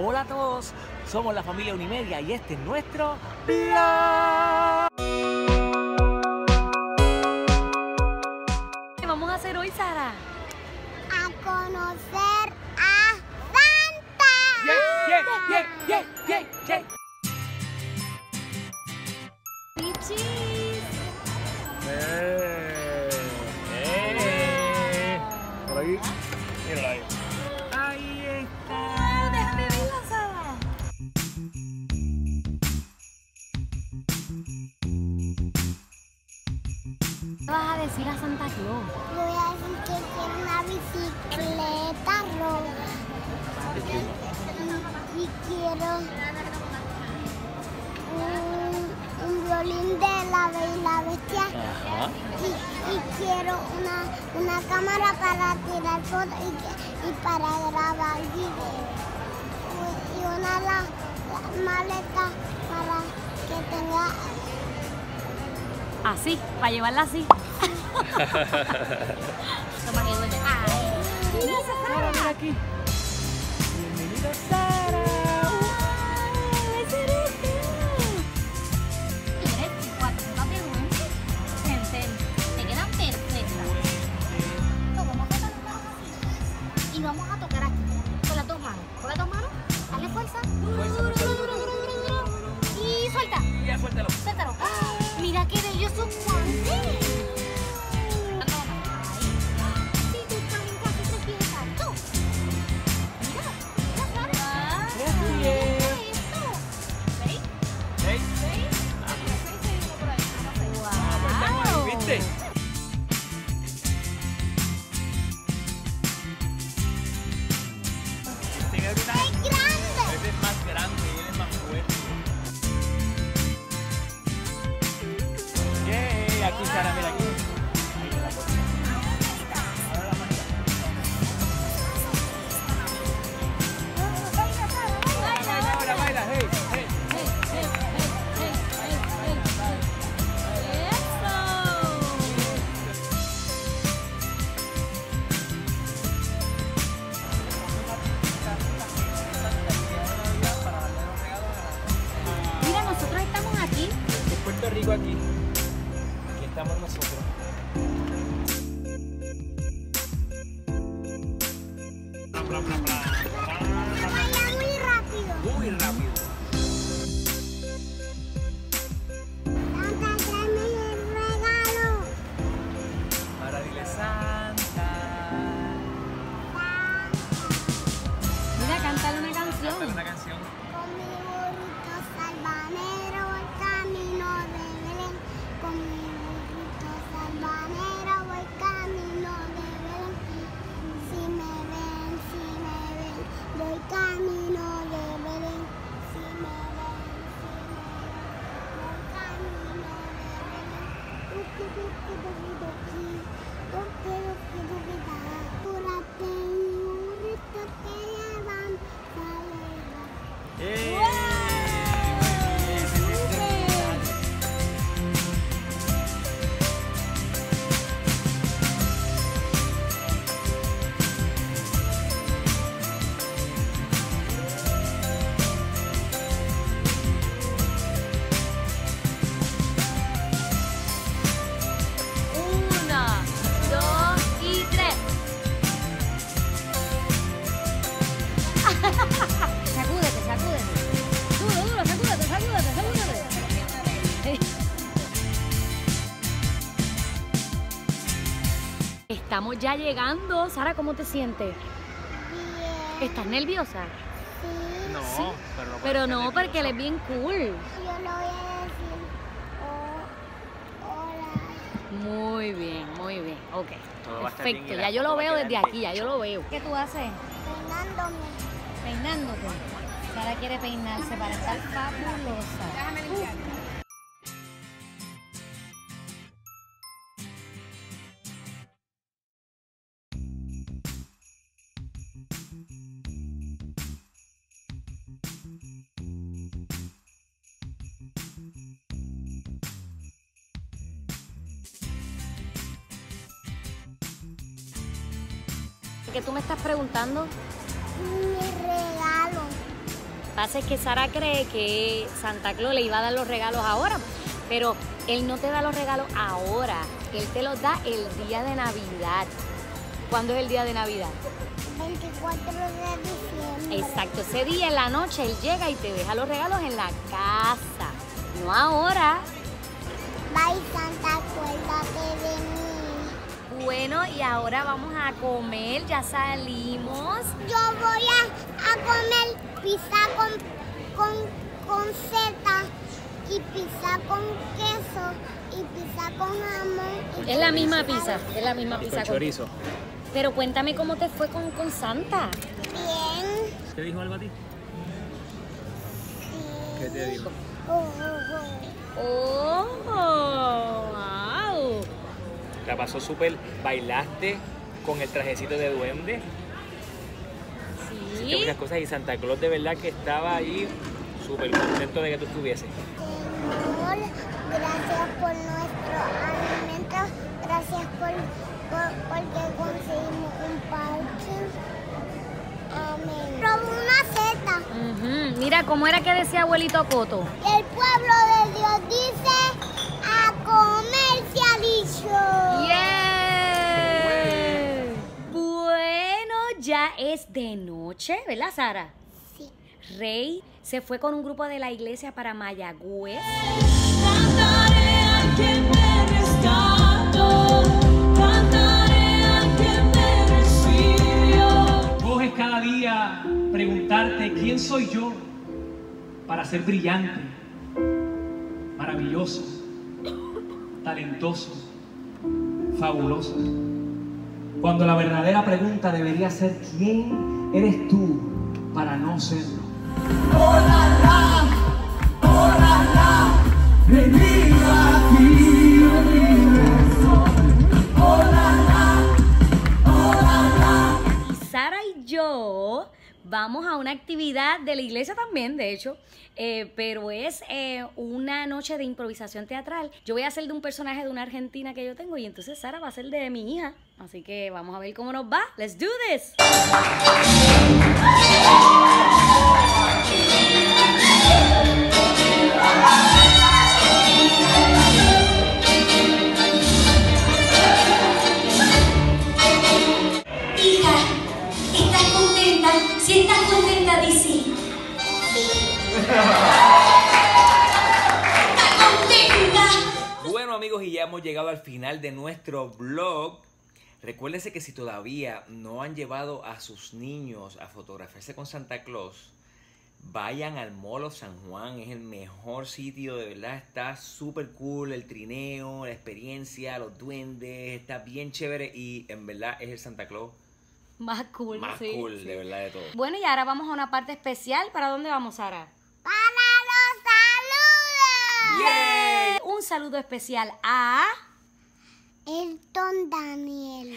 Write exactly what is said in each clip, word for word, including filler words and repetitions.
Hola a todos, somos la familia Unimedia y este es nuestro vlog. ¿Qué vamos a hacer hoy, Sara? A conocer a Santa. Yeah, yeah, yeah, yeah, yeah, yeah. ¡Pichis! Eh, eh. Por aquí, míralo ahí. Ahí está. ¡Déjame verla, Sara! ¿Qué vas a decir a Santa Claus? Le voy a decir que quiero una bicicleta roja. Y, y quiero un, un violín de la Bella y la Bestia. Ajá. Y, y quiero una, una cámara para tirar fotos y, que- y para grabar videos. Y, y una la, la maleta para que tenga... Así, para llevarla así. Toma, que duele. Ay, mira, Sara, mira aquí. Bienvenida, Sara. ¡Wow! ¡Es eres Tienes cuatro hojas de dulce. Enten, te quedan perfectas. Lo vamos a tocar así. Y vamos a tocar aquí, con las dos manos. Con las dos manos, dale fuerza. Y suelta. Ya, suéltalo. Suéltalo. ¡Ah! Mira qué bellos son guantes. Si tú también casi te piensas, tú. Mira, mira, Sara. Mira esto. ¿Veis? Hey. ¿Veis? Ah. ¿Veis? Se dice por ahí. Ah, pues estamos ahí, ¡Guau! ¿viste? Este Gabriela, ¡Es grande! él es más grande, él es más fuerte. Yeah, aquí Sara, mira aquí. Ahí en la puerta. Ahora la manita. Baila, baila, baila, hey, hey. ¡Hey, hey, hey, hey, hey, hey, hey! ¡Eso! Mira, nosotros estamos aquí. Es Puerto Rico aquí. Aquí estamos nosotros. Bla, bla, bla, bla. Baila muy rápido. Muy rápido. Santa, tráeme el regalo. Para dile Santa. Mira, cántale una canción. Cántale una canción. Con mi burrito salvanero voy camino de Belén. Con mi burrito salvanero voy camino de Belén. Si me ven, si me ven, voy camino de Belén. Si me ven, si me ven, voy camino de Belén. Tuki, tuki, tuki, tuki. Tuki, tuki, tuki, ta. Apúrate, mi burrito, te llevan a Belén. ¡Eh! Una, dos y tres. Sacúdete, sacúdete. Duro, duro, sacúdete, sacúdete, sacúdete. Estamos ya llegando. Sara, ¿cómo te sientes? Bien. ¿Estás nerviosa? Sí. No, Sí. pero no, Pero puedes no, estar porque él es nervioso. bien cool. Yo lo voy a decir. Oh, hola. Muy bien, muy bien. Ok. Todo va a estar bien y Perfecto. la Ya yo lo foto va a veo quedar desde aquí, ya hecho. yo lo veo. ¿Qué tú haces? Peinándome. Peinándote. Sara quiere peinarse para estar fabulosa. Déjame limpiar. ¿Qué tú me estás preguntando? Mi regalo. pasa es que Sara cree que Santa Claus le iba a dar los regalos ahora, pero él no te da los regalos ahora, él te los da el día de Navidad. ¿Cuándo es el día de Navidad? veinticuatro de diciembre. Exacto, ese día en la noche él llega y te deja los regalos en la casa, no ahora. Bye, Santa, acuérdate de mí. Bueno, y ahora vamos a comer, ya salimos. Yo voy a, a comer pizza con, con, con seta y pizza con queso y pizza con jamón. y Es la con misma sal. pizza, es la misma pizza. Con chorizo. Pero cuéntame cómo te fue con, con Santa. Bien. ¿Te dijo algo a ti? Sí. ¿Qué te dijo? Oh, oh, ¡Oh! ¡Wow! La pasó súper. ¿Bailaste con el trajecito de duende? Hiciste Sí. muchas cosas y Santa Claus de verdad que estaba ahí súper contento de que tú estuvieses. Señor, gracias por nuestro alimento, gracias por, por porque conseguimos un parche. Amén. Robó una seta. Ujú. Mira, ¿cómo era que decía abuelito Coto? Y el pueblo de Dios dice, a comer se ha dicho. ¡Yeah! Bueno, ya es de noche, ¿verdad, Sara? Sí. Rey se fue con un grupo de la iglesia para Mayagüez. Cantaré a quien me rescató, cantaré a quien me recibió. Coges cada día preguntarte quién soy yo para ser brillante, maravilloso, talentoso, fabuloso. Cuando la verdadera pregunta debería ser quién eres tú para no serlo. Y Sara y yo vamos a una actividad de la iglesia también, de hecho, eh, pero es eh, una noche de improvisación teatral. Yo voy a hacer de un personaje de una argentina que yo tengo y entonces Sara va a ser de mi hija. Así que vamos a ver cómo nos va. Let's do this. Hija, ¿estás contenta? Si estás contenta, di sí. ¿Estás contenta? Bueno amigos, y ya hemos llegado al final de nuestro vlog. Recuérdense que si todavía no han llevado a sus niños a fotografiarse con Santa Claus, vayan al Mall of San Juan, es el mejor sitio, de verdad, está súper cool, el trineo, la experiencia, los duendes, está bien chévere y en verdad es el Santa Claus Más cool, más sí, cool, sí. de verdad, de todo. Bueno, y ahora vamos a una parte especial. ¿Para dónde vamos, Sara? Para los saludos. ¡Yay! Un saludo especial a... Elton Daniel.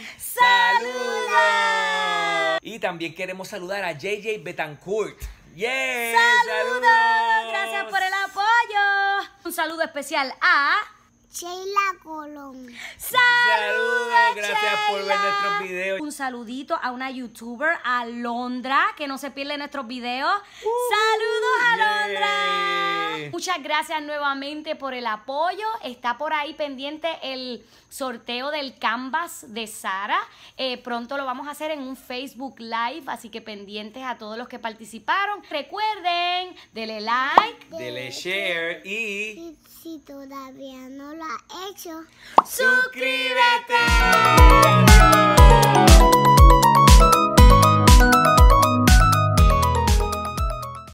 ¡Saludos! Y también queremos saludar a J J Betancourt. ¡Yeah! ¡Saludos! Gracias por el apoyo. Un saludo especial a... Sheila Colón. ¡Saludos! Gracias por ver nuestros videos. Un saludito a una youtuber, Alondra, que no se pierde nuestros videos. ¡Saludos, Alondra! Yeah. Muchas gracias nuevamente por el apoyo. Está por ahí pendiente el sorteo del canvas de Sara. Eh, pronto lo vamos a hacer en un Facebook Live, así que pendientes a todos los que participaron. Recuerden, denle like, Dele share y Si, si todavía no lo ha hecho, suscríbanse.